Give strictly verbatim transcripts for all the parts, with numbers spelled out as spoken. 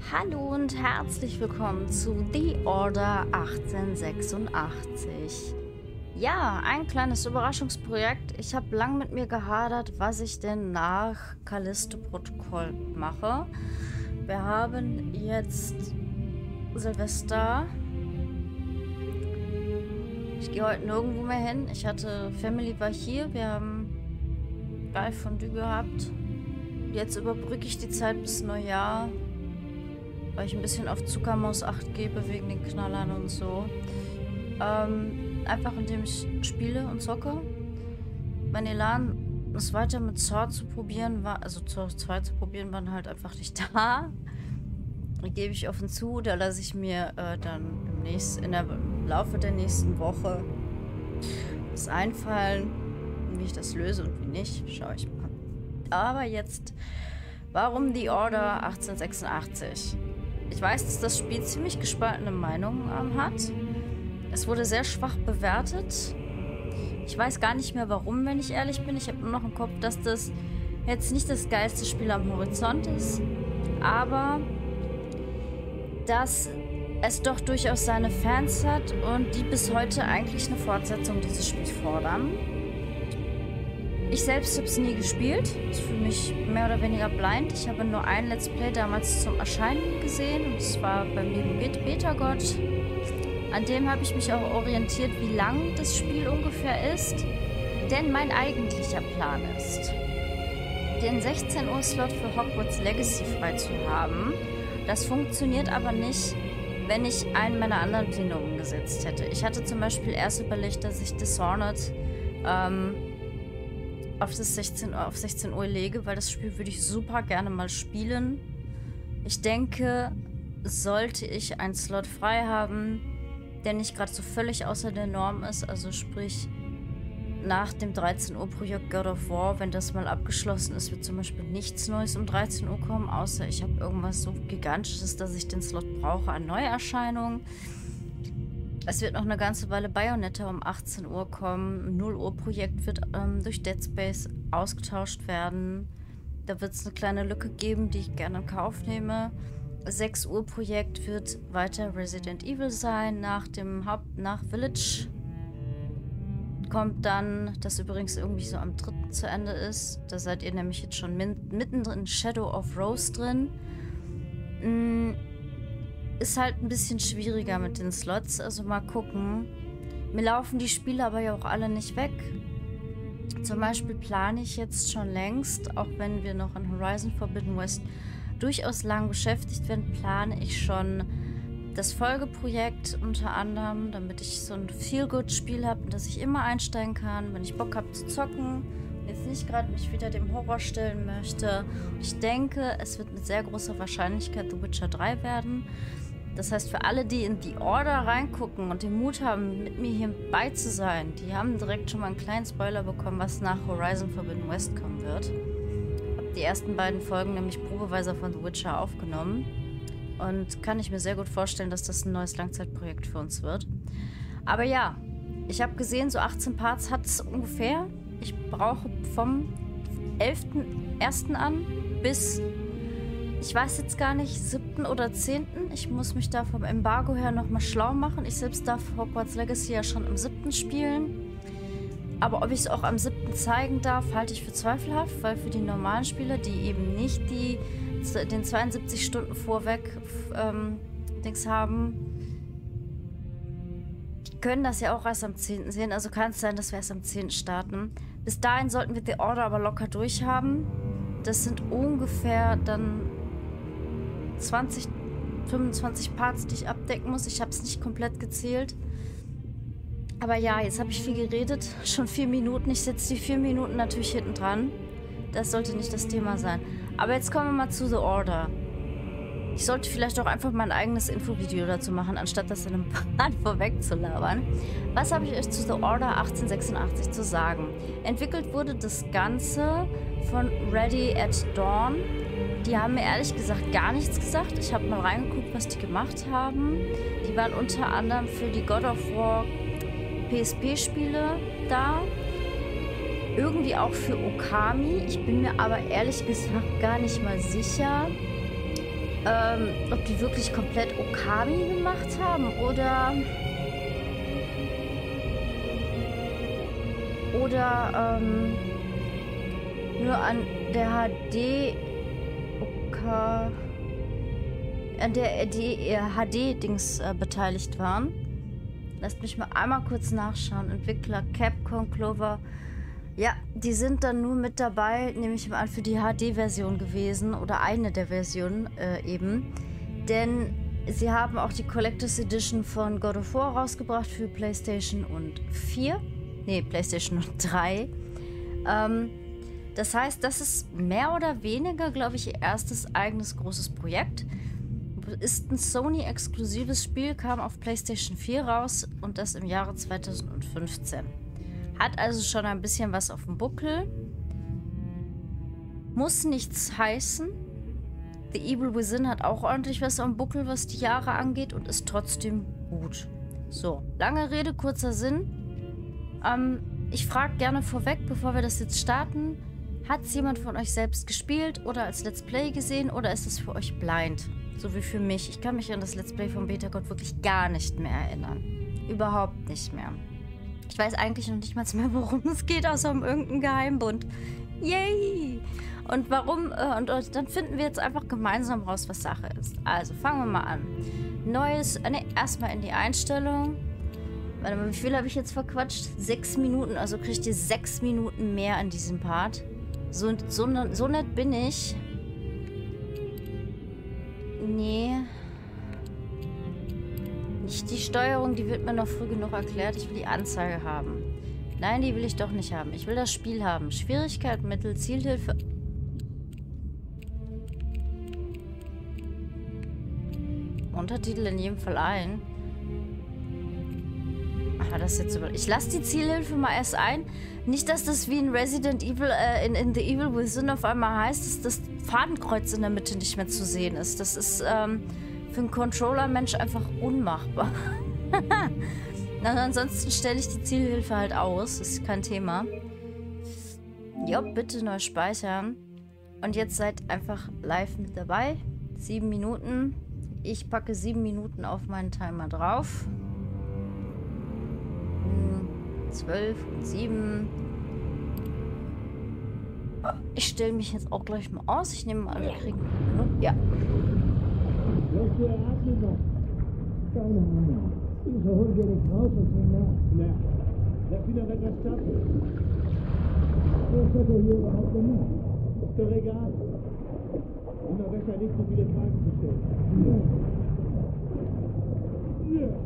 Hallo und herzlich willkommen zu The Order achtzehnhundertsechsundachtzig. Ja, ein kleines Überraschungsprojekt. Ich habe lang mit mir gehadert, was ich denn nach Callisto-Protokoll mache. Wir haben jetzt Silvester. Ich gehe heute nirgendwo mehr hin. Ich hatte Family war hier. Wir haben geil Fondue gehabt. Jetzt überbrücke ich die Zeit bis Neujahr, weil ich ein bisschen auf Zuckermaus Acht gebe wegen den Knallern und so. Ähm, einfach indem ich spiele und zocke. Mein Elan, es weiter mit Sword zu probieren, war, also Sword zwei zu probieren, waren halt einfach nicht da. Da gebe ich offen zu, da lasse ich mir äh, dann im, nächsten, in der, im Laufe der nächsten Woche das einfallen. Wie ich das löse und wie nicht, schaue ich mal. Aber jetzt, warum The Order achtzehnhundertsechsundachtzig? Ich weiß, dass das Spiel ziemlich gespaltene Meinungen ähm, hat. Es wurde sehr schwach bewertet. Ich weiß gar nicht mehr warum, wenn ich ehrlich bin. Ich habe nur noch im Kopf, dass das jetzt nicht das geilste Spiel am Horizont ist. Aber dass es doch durchaus seine Fans hat und die bis heute eigentlich eine Fortsetzung dieses Spiels fordern. Ich selbst habe es nie gespielt. Ist für mich mehr oder weniger blind. Ich habe nur ein Let's Play damals zum Erscheinen gesehen. Und es war beim lieben Beta-Gott. An dem habe ich mich auch orientiert, wie lang das Spiel ungefähr ist. Denn mein eigentlicher Plan ist, den sechzehn Uhr Slot für Hogwarts Legacy frei zu haben. Das funktioniert aber nicht, wenn ich einen meiner anderen Pläne umgesetzt hätte. Ich hatte zum Beispiel erst überlegt, dass ich Dishonored ähm, auf das sechzehn Uhr, auf sechzehn Uhr lege, weil das Spiel würde ich super gerne mal spielen. Ich denke, sollte ich einen Slot frei haben, der nicht gerade so völlig außer der Norm ist, also sprich nach dem dreizehn Uhr Projekt God of War, wenn das mal abgeschlossen ist, wird zum Beispiel nichts Neues um dreizehn Uhr kommen, außer ich habe irgendwas so Gigantisches, dass ich den Slot brauche an Neuerscheinungen. Es wird noch eine ganze Weile Bayonetta um achtzehn Uhr kommen. null Uhr Projekt wird ähm, durch Dead Space ausgetauscht werden. Da wird es eine kleine Lücke geben, die ich gerne in Kauf nehme. sechs Uhr Projekt wird weiter Resident Evil sein. Nach dem Haupt, nach Village kommt dann, das übrigens irgendwie so am dritten zu Ende ist. Da seid ihr nämlich jetzt schon mittendrin in Shadow of Rose drin. Mm. Ist halt ein bisschen schwieriger mit den Slots, also mal gucken. Mir laufen die Spiele aber ja auch alle nicht weg. Zum Beispiel plane ich jetzt schon längst, auch wenn wir noch in Horizon Forbidden West durchaus lang beschäftigt werden, plane ich schon das Folgeprojekt unter anderem, damit ich so ein Feel-Good-Spiel habe, in das ich immer einsteigen kann, wenn ich Bock habe zu zocken. Jetzt nicht gerade mich wieder dem Horror stellen möchte. Ich denke, es wird mit sehr großer Wahrscheinlichkeit The Witcher drei werden. Das heißt, für alle, die in The Order reingucken und den Mut haben, mit mir hier bei zu sein, die haben direkt schon mal einen kleinen Spoiler bekommen, was nach Horizon Forbidden West kommen wird. Ich habe die ersten beiden Folgen nämlich probeweise von The Witcher aufgenommen und kann ich mir sehr gut vorstellen, dass das ein neues Langzeitprojekt für uns wird. Aber ja, ich habe gesehen, so achtzehn Parts hat es ungefähr. Ich brauche vom elften ersten an bis, ich weiß jetzt gar nicht, siebten oder zehnten Ich muss mich da vom Embargo her nochmal schlau machen. Ich selbst darf Hogwarts Legacy ja schon am siebten spielen. Aber ob ich es auch am siebten zeigen darf, halte ich für zweifelhaft, weil für die normalen Spieler, die eben nicht die, den zweiundsiebzig Stunden vorweg ähm, Dings haben, können das ja auch erst am zehnten sehen. Also kann es sein, dass wir erst am zehnten starten. Bis dahin sollten wir The Order aber locker durchhaben. Das sind ungefähr dann zwanzig, fünfundzwanzig Parts, die ich abdecken muss. Ich habe es nicht komplett gezählt. Aber ja, jetzt habe ich viel geredet. Schon vier Minuten. Ich setze die vier Minuten natürlich hinten dran. Das sollte nicht das Thema sein. Aber jetzt kommen wir mal zu The Order. Ich sollte vielleicht auch einfach mein eigenes Infovideo dazu machen, anstatt das in einem Part vorweg zu labern. Was habe ich euch zu The Order achtzehnhundertsechsundachtzig zu sagen? Entwickelt wurde das Ganze von Ready at Dawn. Die haben mir ehrlich gesagt gar nichts gesagt. Ich habe mal reingeguckt, was die gemacht haben. Die waren unter anderem für die God of War P S P-Spiele da. Irgendwie auch für Okami. Ich bin mir aber ehrlich gesagt gar nicht mal sicher, ähm, ob die wirklich komplett Okami gemacht haben oder oder ähm, nur an der H D OK an der die H D-Dings äh, beteiligt waren. Lasst mich mal einmal kurz nachschauen. Entwickler Capcom, Clover. Ja, die sind dann nur mit dabei, nehme ich mal an, für die H D-Version gewesen. Oder eine der Versionen äh, eben. Denn sie haben auch die Collectors Edition von God of War rausgebracht für PlayStation und vier. Nee, PlayStation und drei. Ähm, das heißt, das ist mehr oder weniger, glaube ich, ihr erstes eigenes großes Projekt. Ist ein Sony-exklusives Spiel, kam auf PlayStation vier raus und das im Jahre zweitausendfünfzehn. Hat also schon ein bisschen was auf dem Buckel. Muss nichts heißen. The Evil Within hat auch ordentlich was am Buckel, was die Jahre angeht und ist trotzdem gut. So, lange Rede, kurzer Sinn. Ähm, ich frage gerne vorweg, bevor wir das jetzt starten, hat es jemand von euch selbst gespielt oder als Let's Play gesehen oder ist es für euch blind? So wie für mich. Ich kann mich an das Let's Play von Betagod wirklich gar nicht mehr erinnern. Überhaupt nicht mehr. Ich weiß eigentlich noch nicht mal mehr, worum es geht, außer um irgendeinen Geheimbund. Yay! Und warum? Äh, und, und dann finden wir jetzt einfach gemeinsam raus, was Sache ist. Also, fangen wir mal an. Neues, äh, ne, erstmal in die Einstellung. Warte mal, wie viel habe ich jetzt verquatscht? Sechs Minuten, also kriegt ihr sechs Minuten mehr an diesem Part. So, so, so nett bin ich. Nee. Nicht die Steuerung, die wird mir noch früh genug erklärt. Ich will die Anzeige haben. Nein, die will ich doch nicht haben. Ich will das Spiel haben. Schwierigkeit, Mittel, Zielhilfe. Untertitel in jedem Fall ein. Ach, das jetzt über. Ich lasse die Zielhilfe mal erst ein. Nicht, dass das wie in Resident Evil, äh, in, in The Evil Within auf einmal heißt, dass das Fadenkreuz in der Mitte nicht mehr zu sehen ist. Das ist ähm, für einen Controller-Mensch einfach unmachbar. Na, ansonsten stelle ich die Zielhilfe halt aus. Das ist kein Thema. Jo, bitte neu speichern. Und jetzt seid einfach live mit dabei. Sieben Minuten. Ich packe sieben Minuten auf meinen Timer drauf. Zwölf und sieben. Ich stelle mich jetzt auch gleich mal aus. Ich nehme mal, alle kriegen. Ja. Keine Ahnung. Wieso holen wir nicht raus und sehen nach? Ja. Lass wieder weg als Stadt. Was hat er hier überhaupt gemacht? Ist doch egal. Immer besser nicht so viele Fragen zu stellen. Ja. Ja.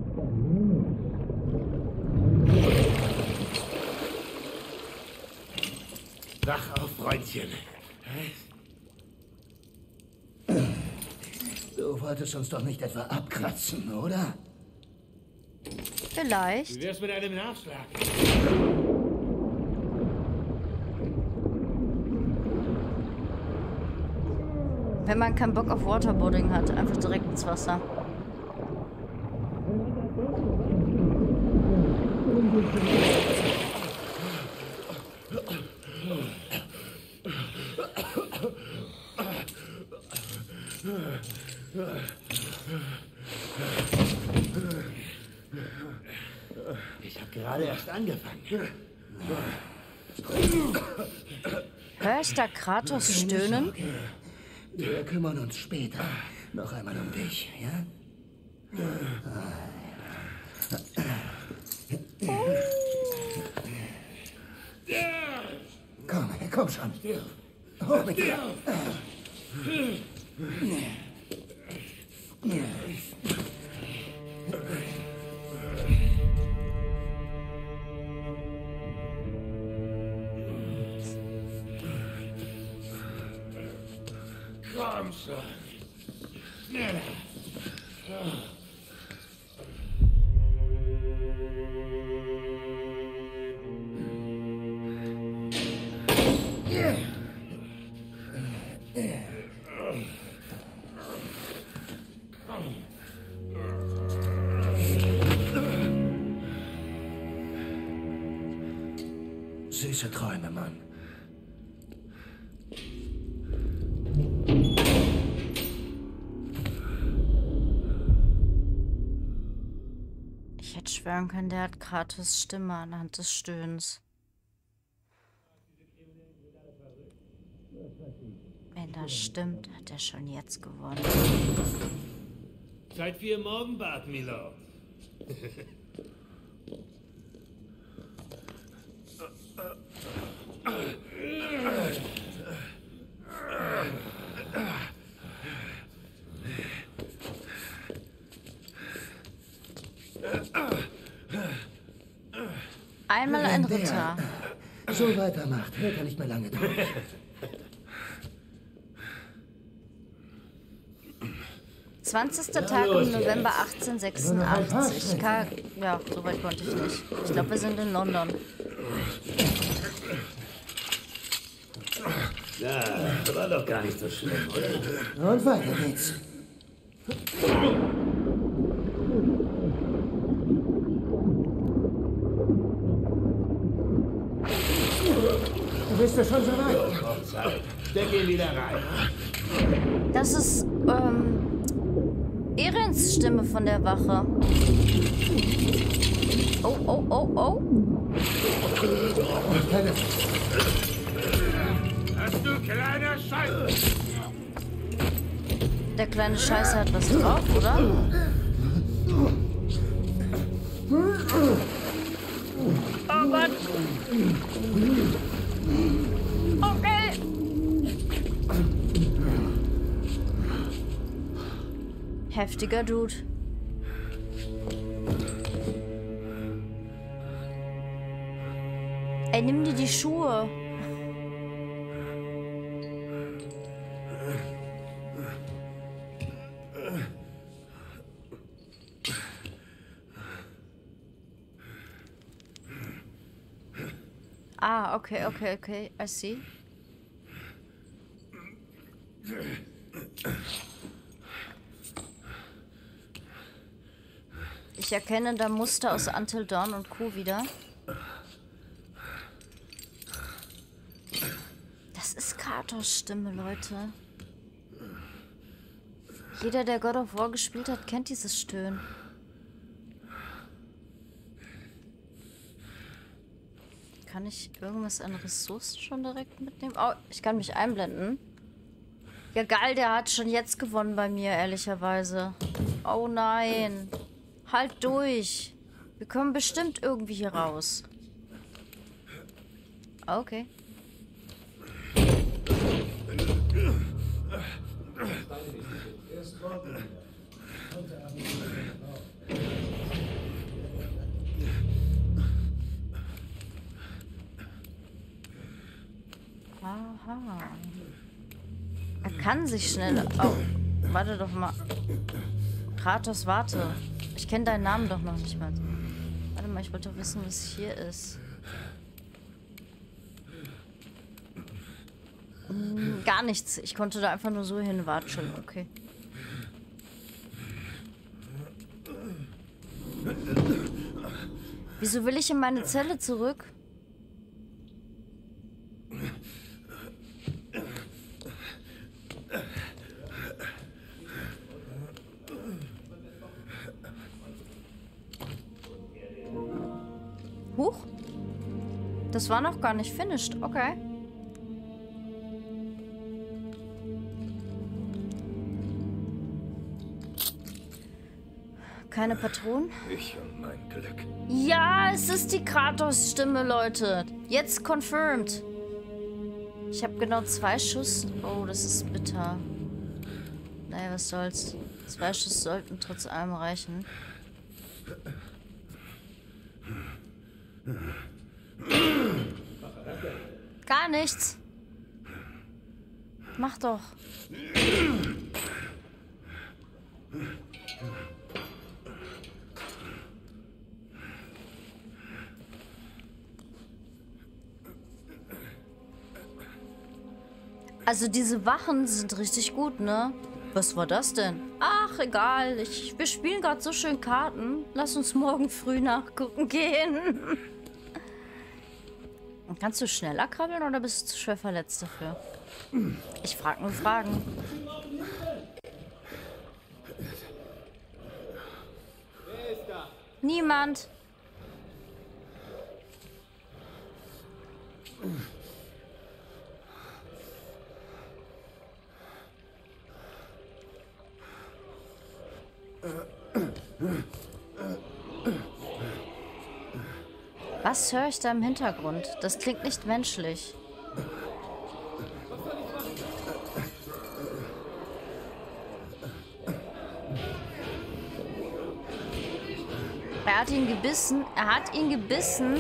Wach auf, Freundchen. Du wolltest uns doch nicht etwa abkratzen, oder? Vielleicht. Wie wär's mit einem Nachschlag? Wenn man keinen Bock auf Waterboarding hat, einfach direkt ins Wasser. Ich habe gerade erst angefangen. Hör ich da Kratos stöhnen? Wir kümmern uns später noch einmal um dich, ja? Komm, komm schon. Hoch mit dir. Komm schon. Schneller. Süße Träume, Mann. Ich hätte schwören können, der hat Kratos' Stimme anhand des Stöhns. Wenn das stimmt, hat er schon jetzt gewonnen. Zeit für Ihr Morgenbad, Milord. Einmal ein Ritter. So weitermacht, hält er nicht mehr lange durch. zwanzigster Tag im November achtzehnhundertsechsundachtzig. Ka ja, so weit konnte ich nicht. Ich glaube, wir sind in London. Ja, war doch gar nicht so schlimm, oder? Und weiter geht's. Bist du schon so weit? Noch Zeit. Steck ihn wieder rein. Das ist, ähm, Ehrens Stimme von der Wache. Oh, oh, oh, oh. Hast du kleiner Scheiß? Der kleine Scheiße hat was drauf, oder? Oh Gott. Okay. Heftiger Dude. Ey, nimm dir die Schuhe. Ah, okay, okay, okay. I see. Ich erkenne da Muster aus Until Dawn und Co. wieder. Das ist Kratos' Stimme, Leute. Jeder, der God of War gespielt hat, kennt dieses Stöhnen. Kann ich irgendwas an Ressourcen schon direkt mitnehmen? Oh, ich kann mich einblenden. Ja, geil, der hat schon jetzt gewonnen bei mir, ehrlicherweise. Oh nein. Halt durch. Wir kommen bestimmt irgendwie hier raus. Okay. Aha. Er kann sich schnell... Oh, warte doch mal. Kratos, warte. Ich kenne deinen Namen doch noch nicht mal. Warte mal, ich wollte doch wissen, was hier ist. Hm, gar nichts. Ich konnte da einfach nur so hinwatscheln. Okay. Wieso will ich in meine Zelle zurück? Huch. Das war noch gar nicht finished. Okay. Keine Patronen? Ich und mein Glück. Ja, es ist die Kratos-Stimme, Leute. Jetzt confirmed. Ich habe genau zwei Schuss. Oh, das ist bitter. Naja, was soll's. Zwei Schuss sollten trotz allem reichen. Gar nichts. Mach doch. Also diese Wachen sind richtig gut, ne? Was war das denn? Ach, egal. Ich, wir spielen gerade so schön Karten. Lass uns morgen früh nachgucken gehen. Kannst du schneller krabbeln oder bist du zu schwer verletzt dafür? Ich frage nur Fragen. Wer ist da? Niemand. Was höre ich da im Hintergrund? Das klingt nicht menschlich. Er hat ihn gebissen. Er hat ihn gebissen.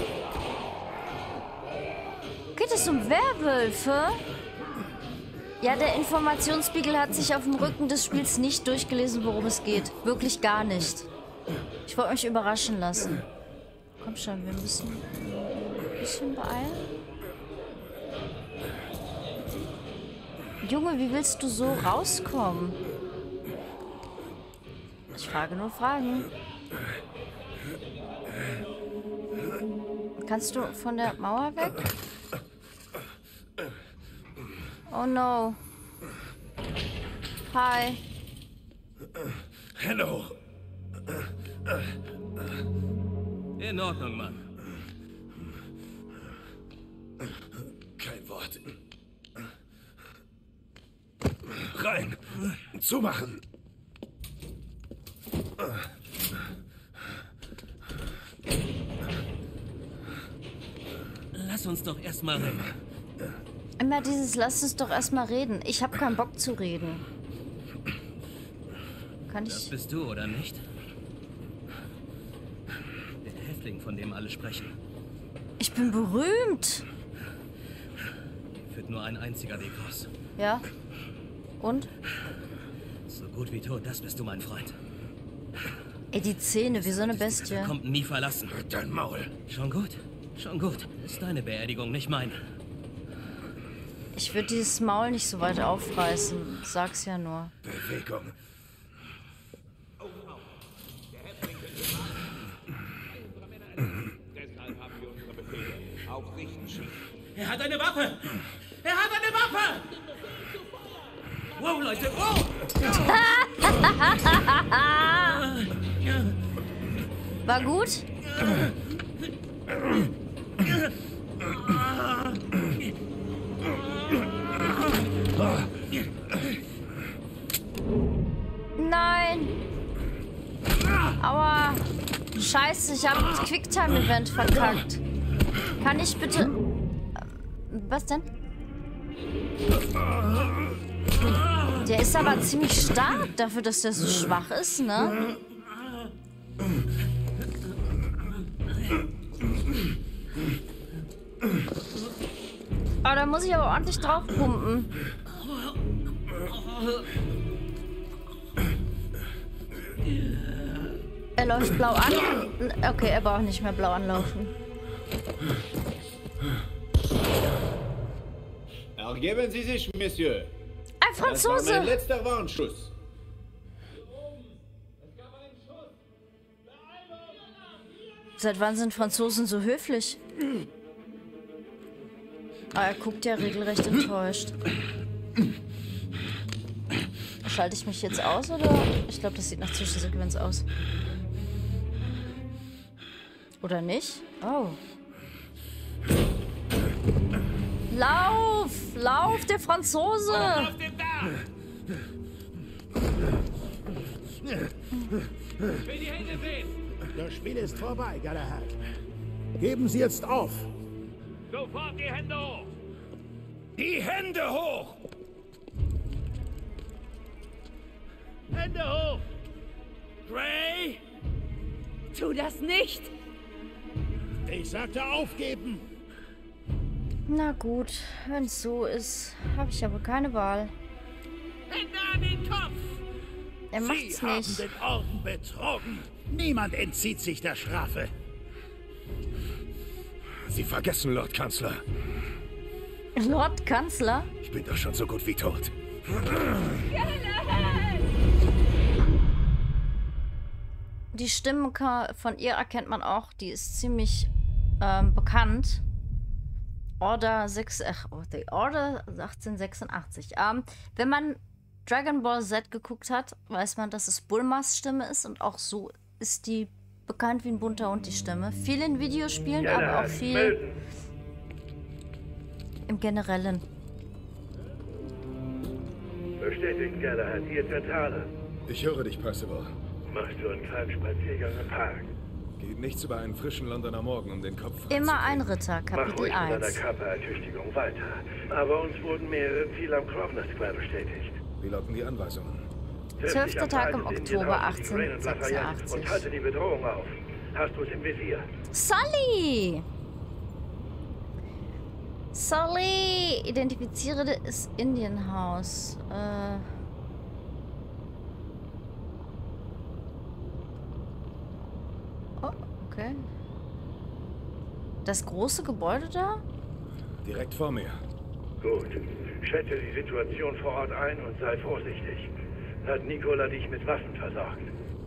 Geht es um Werwölfe? Ja, der Informationsspiegel hat sich auf dem Rücken des Spiels nicht durchgelesen, worum es geht. Wirklich gar nicht. Ich wollte mich überraschen lassen. Komm schon, wir müssen ein bisschen beeilen. Junge, wie willst du so rauskommen? Ich frage nur Fragen. Kannst du von der Mauer weg? Oh no. Hi. Hello. In Ordnung, Mann. Kein Wort. Rein. Zumachen. Lass uns doch erstmal reden. Immer dieses, lass uns doch erstmal reden. Ich habe keinen Bock zu reden. Kann ich... Das bist du, oder nicht? Der Häftling, von dem alle sprechen. Ich bin berühmt. Hier führt nur ein einziger Weg raus. Ja. Und? So gut wie tot, das bist du, mein Freund. Ey, die Zähne, wie so eine Bestie. Kommt nie verlassen. Dein Maul. Schon gut, schon gut. Ist deine Beerdigung, nicht meine. Ich würde dieses Maul nicht so weit aufreißen. Sag's ja nur. Bewegung. Er hat eine Waffe! Er hat eine Waffe! Wow, Leute, wow! War gut? Nein! Aua! Scheiße, ich habe das Quicktime-Event verkackt. Kann ich bitte... Was denn? Der ist aber ziemlich stark dafür, dass der so schwach ist, ne? Aber da muss ich aber ordentlich drauf pumpen. Er läuft blau an. Okay, er braucht nicht mehr blau anlaufen. Ergeben Sie sich, Monsieur. Ein Franzose! Das war mein letzter Warnschuss. Seit wann sind Franzosen so höflich? Ah, er guckt ja regelrecht enttäuscht. Schalte ich mich jetzt aus, oder? Ich glaube, das sieht nach Zwischensequenz aus. Oder nicht? Oh. Lauf! Lauf, der Franzose! Auf dem Dach! Ich will die Hände sehen! Das Spiel ist vorbei, Galahad. Geben Sie jetzt auf. Sofort die Hände hoch! Die Hände hoch! Hände hoch! Gray! Tu das nicht! Ich sagte aufgeben. Na gut, wenn es so ist, habe ich aber keine Wahl. Hände an den Kopf! Er macht's Sie haben nicht. den Orden betrogen. Niemand entzieht sich der Strafe. Sie vergessen, Lord Kanzler. Lord Kanzler? Ich bin doch schon so gut wie tot. Die Stimme ka- von ihr erkennt man auch, die ist ziemlich ähm, bekannt. Order sechs, ach, oh, die Order achtzehnhundertsechsundachtzig. Ähm, wenn man Dragon Ball Z geguckt hat, weiß man, dass es Bulmas Stimme ist und auch so ist die bekannt wie ein bunter Hund, die Stimme. Viel in Videospielen, aber auch viel im Generellen. Bestätigt, Galahad, hier Zentrale. Ich höre dich, Percival. Machst du einen kleinen Spaziergang im Park? Geht nichts über einen frischen Londoner Morgen, um den Kopf Immer ein Ritter, Mach Kapitel ruhig mit deiner eins. Körperertüchtigung weiter. Aber uns wurden mehrere Ziele am Grosvenor Square bestätigt. Wie lauten die Anweisungen? zwölfter Tag im Oktober achtzehnhundertsechsundachtzig. Und halte die Bedrohung auf. Hast du es im Visier? Sully! Sully! Identifiziere das Indienhaus. Äh... Oh, okay. Das große Gebäude da? Direkt vor mir. Gut. Schätze die Situation vor Ort ein und sei vorsichtig. Hat Nicola dich mit Waffen versorgt?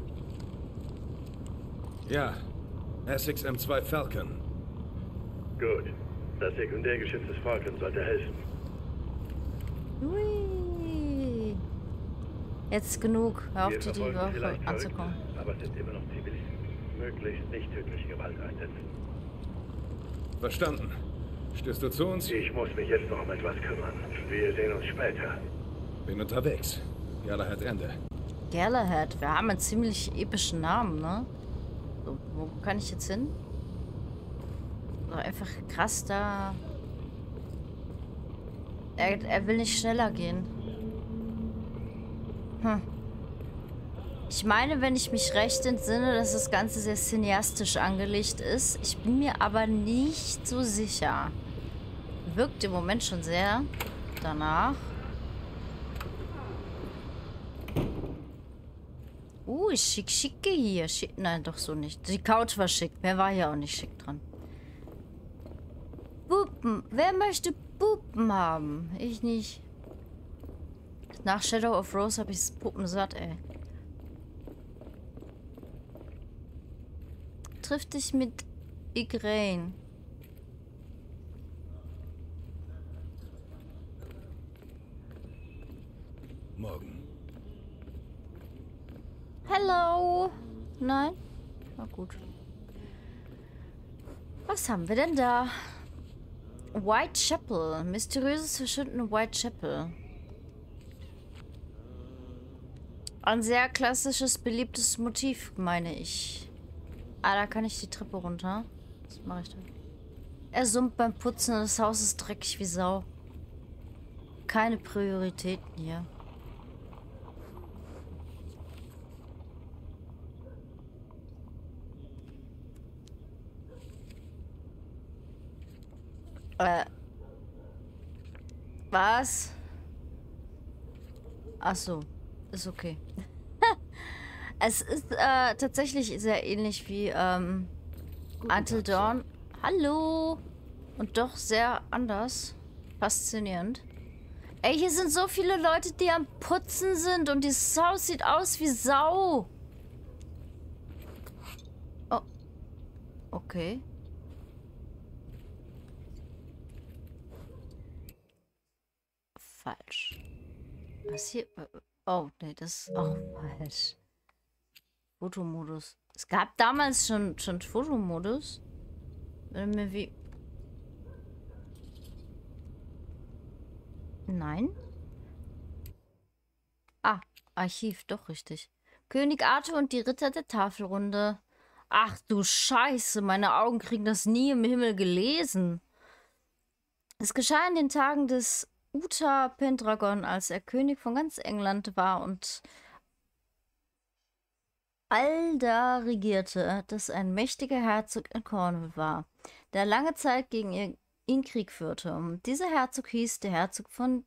Ja. Essex M zwei Falcon. Gut. Das Sekundärgeschütz des Falcon sollte helfen. Hui. Jetzt genug. Hör auf, Wir die, die verfolgen Woche vielleicht anzukommen. Verrückte, aber es sind immer noch Zivilisten. Möglichst nicht tödliche Gewalt einsetzen. Verstanden. Stößt du zu uns? Ich muss mich jetzt noch um etwas kümmern. Wir sehen uns später. Bin unterwegs. Galahad Ende. Galahad, wir haben einen ziemlich epischen Namen, ne? So, wo kann ich jetzt hin? So einfach krass da. Er, er will nicht schneller gehen. Hm. Ich meine, wenn ich mich recht entsinne, dass das Ganze sehr cineastisch angelegt ist. Ich bin mir aber nicht so sicher. Wirkt im Moment schon sehr danach. Uh, schick, schicke hier. Schick, nein, doch so nicht. Die Couch war schick. Mehr war hier auch nicht schick dran. Puppen. Wer möchte Puppen haben? Ich nicht. Nach Shadow of Rose habe ich Puppen satt, ey. Triff dich mit Igraine. Morgen. Hello. Nein? Na gut. Was haben wir denn da? Whitechapel. Mysteriöses Verschwinden in Whitechapel. Ein sehr klassisches, beliebtes Motiv, meine ich. Ah, da kann ich die Treppe runter. Was mache ich da? Er summt beim Putzen und das Haus ist dreckig wie Sau. Keine Prioritäten hier. Äh. Was? Ach so. Ist okay. Es ist äh, tatsächlich sehr ähnlich wie ähm, Until Dawn. Hallo! Und doch sehr anders. Faszinierend. Ey, hier sind so viele Leute, die am Putzen sind und dieses Haus sieht aus wie Sau. Oh. Okay. Falsch. Was hier? Oh, nee, das ist auch falsch. Fotomodus. Es gab damals schon, schon Fotomodus. Wenn mir wie... Nein? Ah, Archiv, doch richtig. König Arthur und die Ritter der Tafelrunde. Ach du Scheiße, meine Augen kriegen das nie im Himmel gelesen. Es geschah in den Tagen des Uther Pendragon, als er König von ganz England war und Alda regierte, das ein mächtiger Herzog in Cornwall war, der lange Zeit gegen ihn Krieg führte. Und dieser Herzog hieß der Herzog von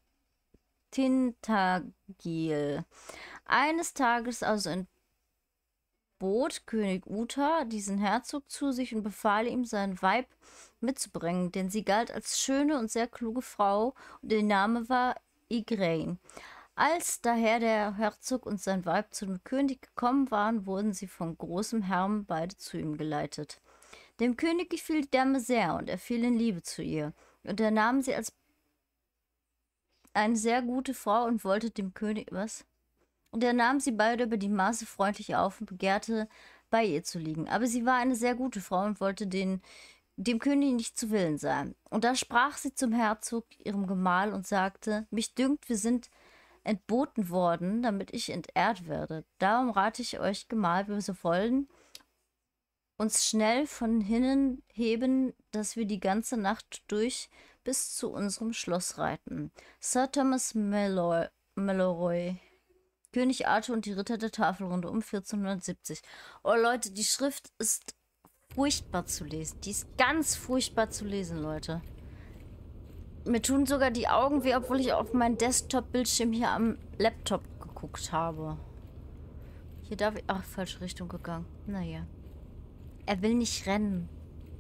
Tintagil. Eines Tages also entbot König Uther diesen Herzog zu sich und befahl ihm, sein Weib mitzubringen, denn sie galt als schöne und sehr kluge Frau und ihr Name war Igraine. Als daher der Herzog und sein Weib zu dem König gekommen waren, wurden sie von großem Herrn beide zu ihm geleitet. Dem König gefiel die Dame sehr und er fiel in Liebe zu ihr. Und er nahm sie als eine sehr gute Frau und wollte dem König was? Und er nahm sie beide über die Maße freundlich auf und begehrte bei ihr zu liegen. Aber sie war eine sehr gute Frau und wollte den, dem König nicht zu Willen sein. Und da sprach sie zum Herzog, ihrem Gemahl, und sagte, mich dünkt, wir sind entboten worden, damit ich entehrt werde. Darum rate ich euch, Gemahl, wir so wollen uns schnell von hinnen heben, dass wir die ganze Nacht durch bis zu unserem Schloss reiten. Sir Thomas Maloy, Malory, König Arthur und die Ritter der Tafelrunde um vierzehnhundertsiebzig. Oh Leute, die Schrift ist furchtbar zu lesen. Die ist ganz furchtbar zu lesen, Leute. Mir tun sogar die Augen weh, obwohl ich auf meinen Desktop-Bildschirm hier am Laptop geguckt habe. Hier darf ich... Ach, falsche Richtung gegangen. Naja. Er will nicht rennen.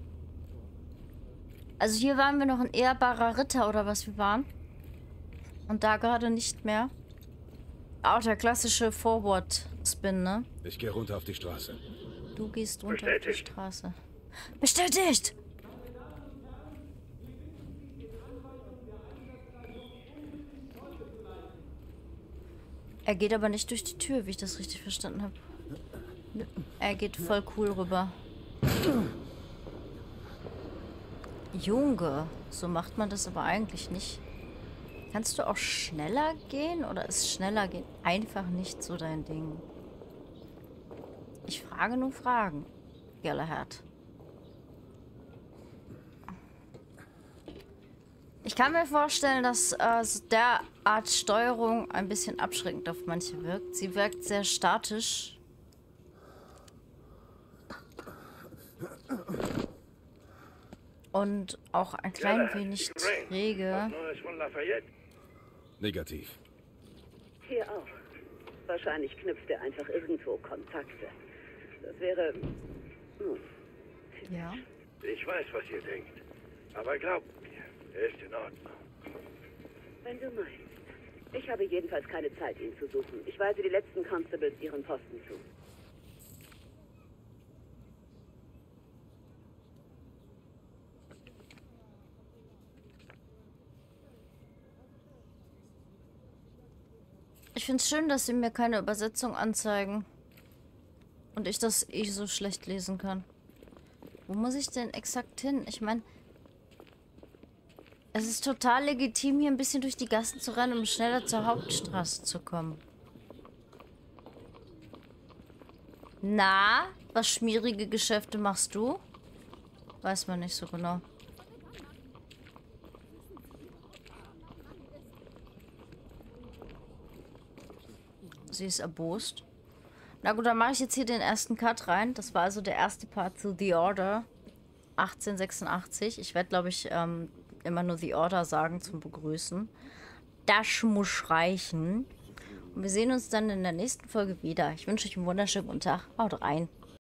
Also hier waren wir noch ein ehrbarer Ritter oder was wir waren. Und da gerade nicht mehr. Auch der klassische Forward-Spin, ne? Ich gehe runter auf die Straße. Du gehst runter auf die Straße. Bestätigt! Er geht aber nicht durch die Tür, wie ich das richtig verstanden habe. Er geht voll cool rüber. Junge, so macht man das aber eigentlich nicht. Kannst du auch schneller gehen oder ist schneller gehen einfach nicht so dein Ding? Ich frage nur Fragen, Galahad. Ich kann mir vorstellen, dass äh, der Art Steuerung ein bisschen abschreckend auf manche wirkt. Sie wirkt sehr statisch. Und auch ein klein wenig träge. Negativ. Hier auch. Wahrscheinlich knüpft er einfach irgendwo Kontakte. Das wäre... Hm. Ja. Ich weiß, was ihr denkt. Aber glaubt mir, er ist in Ordnung. Wenn du meinst. Ich habe jedenfalls keine Zeit, ihn zu suchen. Ich weise die letzten Constables ihren Posten zu. Ich finde es schön, dass sie mir keine Übersetzung anzeigen. Und ich das eh so schlecht lesen kann. Wo muss ich denn exakt hin? Ich meine, es ist total legitim, hier ein bisschen durch die Gassen zu rennen, um schneller zur Hauptstraße zu kommen. Na, was schmierige Geschäfte machst du? Weiß man nicht so genau. Sie ist erbost. Na gut, dann mache ich jetzt hier den ersten Cut rein. Das war also der erste Part zu The Order achtzehnhundertsechsundachtzig. Ich werde, glaube ich, ähm, immer nur The Order sagen zum Begrüßen. Das muss reichen. Und wir sehen uns dann in der nächsten Folge wieder. Ich wünsche euch einen wunderschönen guten Tag. Haut rein.